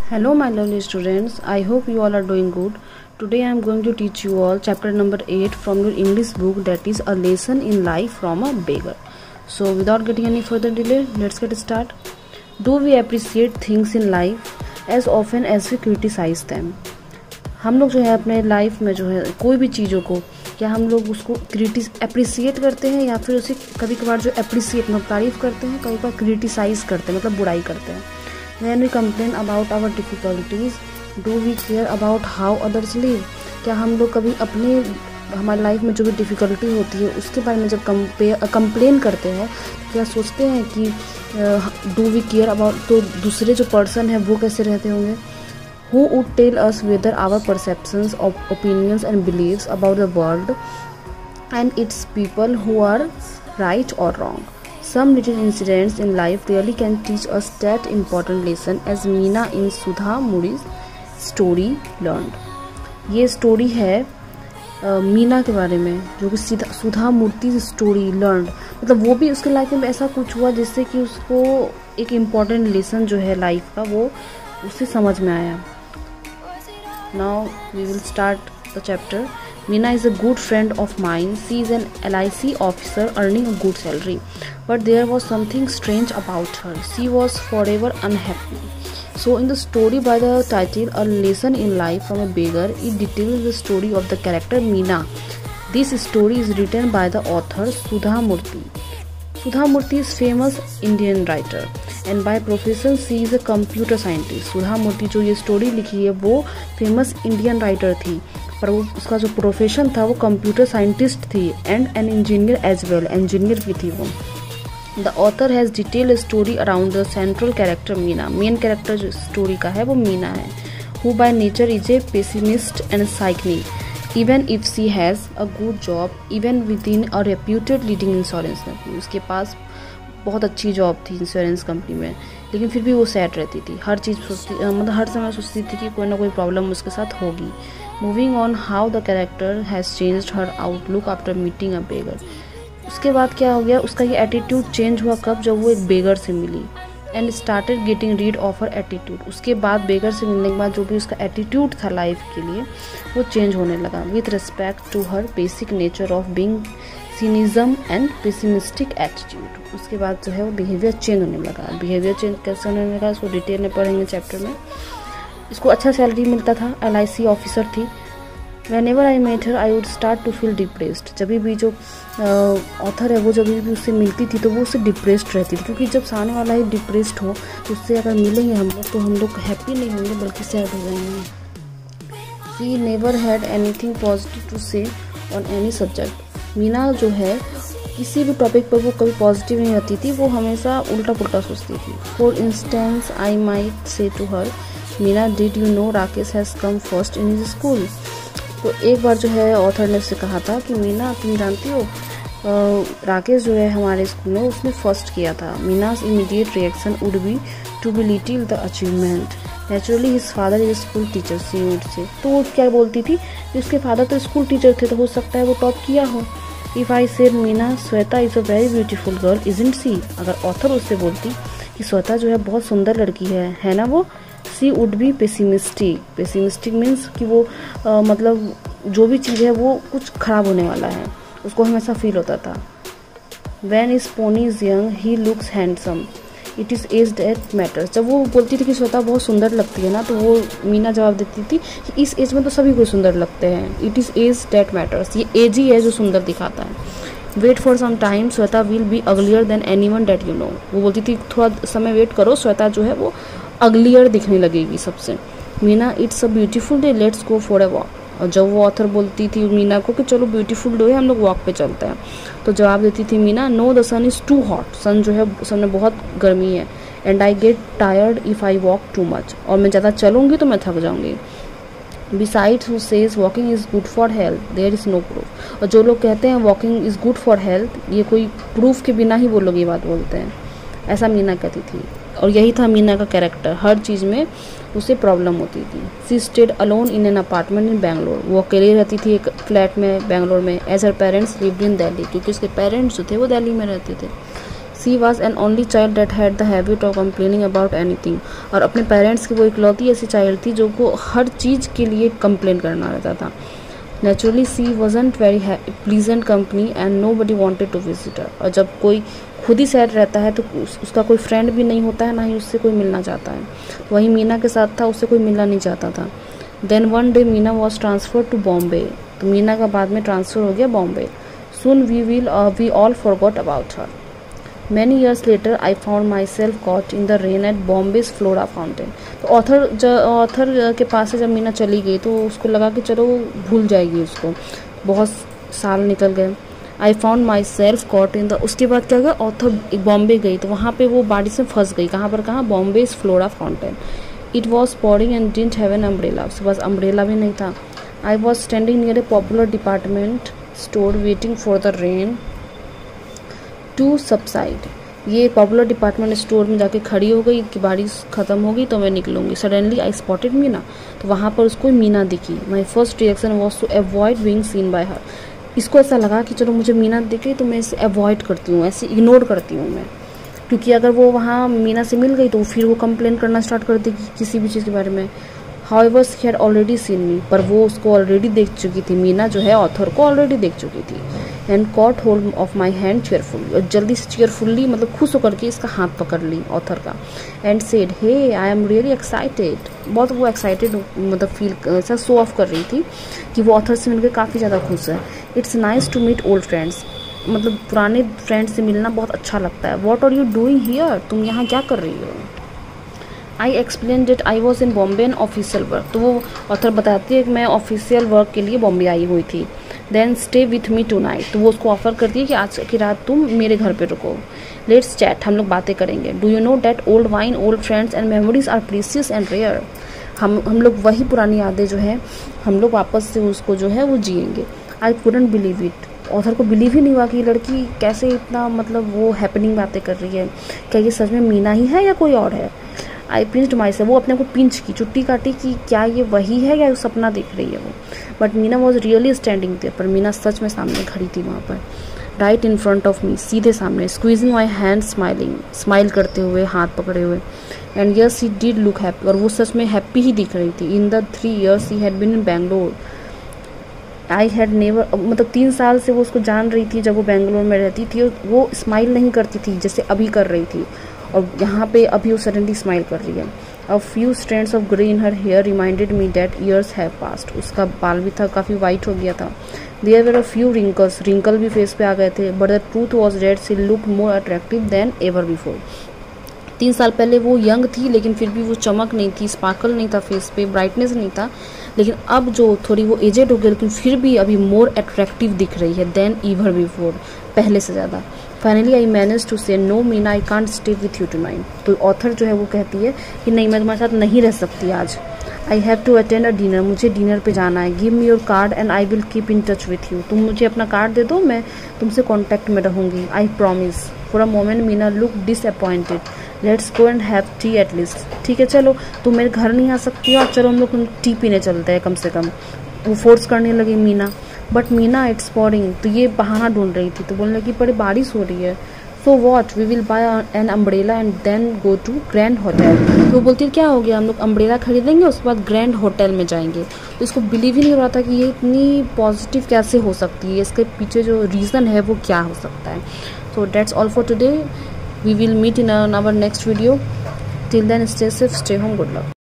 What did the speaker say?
Hello my lovely students, I hope you all are doing good. Today I am going to teach you all chapter number 8 from your English book, that is A Lesson in Life from a Beggar. So without getting any further delay, let's get started. Do we appreciate things in life as often as we criticize them? हम लोग जो है अपने life में जो है कोई भी चीज़ों को क्या हम लोग उसको अप्रिसिएट करते हैं या फिर उसे कभी कभार जो अप्रिसिएट मतलब तारीफ़ करते हैं, कभी कभार क्रिटिसाइज़ करते हैं मतलब बुराई करते हैं. When we complain about our difficulties, do we care about how others live? क्या हम लोग कभी हमारी लाइफ में जो भी डिफ़िकल्टी होती है उसके बारे में जब कंप्लेन करते हैं, क्या सोचते हैं कि डू वी केयर अबाउट, तो दूसरे जो पर्सन है वो कैसे रहते होंगे? Who would tell us whether our perceptions of opinions and beliefs about the world and its people who are right or wrong? Some little incidents in life really can teach us that important lesson, as Meena in Sudha Murty's story learned. ये story है मीना के बारे में, जो कि सुधा मूर्ति story learn, मतलब वो भी उसके लाइफ में ऐसा कुछ हुआ जिससे कि उसको एक इम्पॉर्टेंट लेसन जो है लाइफ का वो उसे समझ में आया. Now we will start the chapter. Meena is a good friend of mine. She is an LIC officer earning a good salary. But there was something strange about her. She was forever unhappy. So in the story by the title A Lesson in Life from a Beggar, it details the story of the character Meena. This story is written by the author Sudha Murty. Sudha Murty is famous Indian writer and by profession she is a computer scientist. Sudha Murty जो ये story लिखी है वो famous Indian writer थी, पर वो उसका जो प्रोफेशन था वो कंप्यूटर साइंटिस्ट थी and an engineer as well, engineer भी थी वो. The author has detailed story around the central character Meena. Main character जो स्टोरी का है वो मीना है, who by nature is a pessimist and cynic. Even if she has a good job even within a reputed leading insurance company. उसके पास बहुत अच्छी job थी इंश्योरेंस कंपनी में, लेकिन फिर भी वो सैड रहती थी. हर चीज़ सोचती मतलब हर समय सोचती थी कि कोई ना कोई प्रॉब्लम उसके साथ होगी. Moving on, how the character has changed her outlook after meeting a beggar. उसके बाद क्या हो गया, उसका ये एटीट्यूड चेंज हुआ कब, जब वो एक बेगर से मिली and started getting rid of her attitude. उसके बाद बेगर से मिलने के बाद जो भी उसका एटीट्यूड था लाइफ के लिए वो चेंज होने लगा with respect to her basic nature of being cynicism and pessimistic attitude. उसके बाद जो है वो बिहेवियर चेंज होने लगा. बिहेवियर चेंज कैसे होने लगा उसको डिटेल में पढ़ेंगे चैप्टर में. इसको अच्छा सैलरी मिलता था, LIC ऑफिसर थी. Whenever I met her, I would start to feel depressed. जब भी जो ऑथर है वो जब भी उससे मिलती थी तो वो उससे डिप्रेस्ड रहती थी, क्योंकि जब सामने वाला ही डिप्रेस्ड हो तो उससे अगर मिलेंगे हम लोग तो हम लोग हैप्पी नहीं होंगे बल्कि सैड हो जाएंगे. She never had anything positive to say on any subject. Meena जो है किसी भी टॉपिक पर वो कभी पॉजिटिव नहीं रहती थी, वो हमेशा उल्टा पुल्टा सोचती थी. For instance I might say to her, Meena did you know Rakesh has come first in his school. तो एक बार जो है ऑथर ने उससे कहा था कि मीना तुम जानती हो राकेश जो है हमारे स्कूल में उसने फर्स्ट किया था. मीना's immediate reaction would be to belittle the achievement. Naturally his father is a school teacher, she would say. तो वो क्या बोलती थी कि उसके फादर तो स्कूल टीचर थे तो हो सकता है वो टॉप किया हो. If I said Meena Shweta is a very beautiful girl isn't she, अगर ऑथर उससे बोलती कि श्वेता जो है बहुत सुंदर लड़की है ना वो, she would be pessimistic. Pessimistic means कि वो मतलब जो भी चीज़ है वो कुछ ख़राब होने वाला है, उसको हमेशा फील होता था. When is Pony is young he looks handsome, it is age that matters. जब वो बोलती थी कि श्वेता बहुत सुंदर लगती है ना, तो वो मीना जवाब देती थी कि इस एज में तो सभी को सुंदर लगते हैं. It is age that matters, ये एज ही है जो सुंदर दिखाता है. Wait for some time Shweta will be uglier than anyone that you know. वो बोलती थी थोड़ा समय वेट करो, श्वेता जो है वो अगलियर दिखने लगेगी सबसे. Meena it's a beautiful day let's go for a walk. और जब वो ऑथर बोलती थी मीना को कि चलो ब्यूटीफुल डे है हम लोग वॉक पे चलते हैं, तो जवाब देती थी Meena no the sun is too hot. Sun जो है सन में बहुत गर्मी है. And I get tired if I walk too much, और मैं ज़्यादा चलूँगी तो मैं थक जाऊँगी. Besides who says walking is good for health there is no proof. और जो लोग कहते हैं walking is good for health, ये कोई प्रूफ के बिना ही वो लोग ये बात बोलते हैं. ऐसा मीना कहती थी. और यही था मीना का कैरेक्टर, हर चीज़ में उसे प्रॉब्लम होती थी. She stayed alone in an apartment in Bangalore. वो अकेले रहती थी एक फ्लैट में बैंगलोर में. As her parents lived in Delhi, क्योंकि उसके पेरेंट्स जो थे वो दिल्ली में रहते थे. She was an only child that had the habit of complaining about anything, और अपने पेरेंट्स की वो इकलौती ऐसी चाइल्ड थी जो को हर चीज़ के लिए कंप्लेन करना रहता था। Naturally she wasn't very pleasant company and nobody wanted to visit her, और जब कोई खुद ही सैड रहता है तो उसका कोई फ्रेंड भी नहीं होता है, ना ही उससे कोई मिलना चाहता है। वही मीना के साथ था, उससे कोई मिलना नहीं चाहता था। Then one day Meena was transfer to Bombay, तो मीना का बाद में ट्रांसफ़र हो गया Bombay. Soon we all forgot about her. Many years later I found myself caught in the rain at Bombay's Flora Fountain. तो ऑथर के पास से जब मीना चली गई तो उसको लगा कि चलो भूल जाएगी उसको, बहुत साल निकल गए। I found myself caught in the, उसके बाद क्या हुआ, ऑथर बॉम्बे गई तो वहाँ पे वो बारिश में फंस गई। कहाँ पर, कहाँ, Bombay's Flora Fountain. It was pouring and didn't have an umbrella, उसके पास अम्ब्रेला भी नहीं था। I was standing near a popular department store waiting for the rain to subside. ये पॉपुलर डिपार्टमेंट स्टोर में जाके खड़ी हो गई कि बारिश ख़त्म होगी तो मैं निकलूंगी। सडनली आई स्पॉटेड मीना, तो वहाँ पर उसको मीना दिखी। My first reaction was to avoid being seen by her. इसको ऐसा लगा कि चलो मुझे मीना दिख गई तो मैं इसे अवॉइड करती हूँ, ऐसे इग्नोर करती हूँ मैं, क्योंकि अगर वो वहाँ मीना से मिल गई तो फिर वो कंप्लेन करना स्टार्ट कर देगी किसी भी चीज़ के बारे में। However she had already seen me, पर वो उसको ऑलरेडी देख चुकी थी, मीना जो है ऑथर को ऑलरेडी देख चुकी थी। And caught hold of my hand cheerfully, और जल्दी से चेयरफुली मतलब खुश होकर के इसका हाथ पकड़ ली ऑथर का। And said hey I am really excited, बहुत वो एक्साइटेड मतलब फील ऐसा शो ऑफ कर रही थी कि वो ऑथर से मिलकर काफ़ी ज़्यादा खुश है। It's nice to meet old friends, मतलब पुराने फ्रेंड्स से मिलना बहुत अच्छा लगता है। What are you doing here, तुम यहाँ क्या कर रही हो। I explain that I was in Bombay an official work, तो वो ऑथर बताती है कि मैं ऑफिशियल वर्क के लिए बॉम्बे आई हुई थी। Then stay with me tonight, तो वो उसको ऑफर करती है कि आज की रात तुम मेरे घर पे रुको। लेट्स चैट, हम लोग बातें करेंगे। Do you know that old wine, old friends and memories are precious and rare. हम लोग वही पुरानी यादें जो है हम लोग वापस से उसको जो है वो जिएंगे। I couldn't believe it, author को बिलीव ही नहीं हुआ कि ये लड़की कैसे इतना मतलब वो हैपनिंग बातें कर रही है, क्या ये सच में मीना ही है या कोई और है। आई पिंच्ड माई सेल्फ, वो अपने को पिंच की, चुट्टी काटी कि क्या ये वही है या सपना देख रही है वो। But Meena was really standing there, पर मीना सच में सामने खड़ी थी वहाँ पर, right in front of me, सीधे सामने। Squeezing my hand, smiling, smile करते हुए, हाथ पकड़े हुए। And yes he did look happy, और वो सच में हैप्पी ही दिख रही थी। In the 3 years he had been in Bangalore, I had never, मतलब 3 साल से वो उसको जान रही थी जब वो बेंगलोर में रहती थी, और वो स्माइल नहीं करती थी जैसे अभी कर रही थी, और यहाँ पे अभी वो सडनली स्माइल कर रही है। A few strands of grey in her hair reminded me that years have past, उसका बाल भी था काफ़ी वाइट हो गया था। There were a few wrinkles, wrinkle भी फेस पे आ गए थे। But the truth was that she look more attractive than ever before. 3 साल पहले वो यंग थी लेकिन फिर भी वो चमक नहीं थी, स्पार्कल नहीं था फेस पे, ब्राइटनेस नहीं था। लेकिन अब जो थोड़ी वो एजेड हो गई लेकिन फिर भी अभी मोर अट्रैक्टिव दिख रही है देन एवर बिफोर, पहले से ज़्यादा। Finally I manage to say no Meena I can't stay with you tonight, तो ऑथर जो है वो कहती है कि नहीं मैं तुम्हारे साथ नहीं रह सकती आज। I have to attend a dinner, मुझे डिनर पे जाना है। Give me your card and I will keep in touch with you, तुम मुझे अपना कार्ड दे दो, मैं तुमसे कॉन्टैक्ट में रहूँगी, I promise. For a moment Meena look disappointed. Let's go and have tea at least, ठीक है चलो तुम मेरे घर नहीं आ सकती हो और चलो हम लोग टी पीने चलते हैं कम से कम, वो फोर्स करने लगी Meena. But Meena it's pouring, तो ये बहाना ढूंढ रही थी, तो बोलने लगी बड़ी बारिश हो रही है। So what, we will buy an umbrella and then go to grand hotel. तो वो बोलती है क्या हो गया, हम लोग अम्ब्रेला खरीदेंगे उसके बाद ग्रैंड होटल में जाएंगे। तो इसको बिलीव ही नहीं हो रहा था कि ये इतनी पॉजिटिव कैसे हो सकती है, इसके पीछे जो रीज़न है वो क्या हो सकता है। So that's all for today, we will meet in our next video. Till then stay safe, stay home, good luck.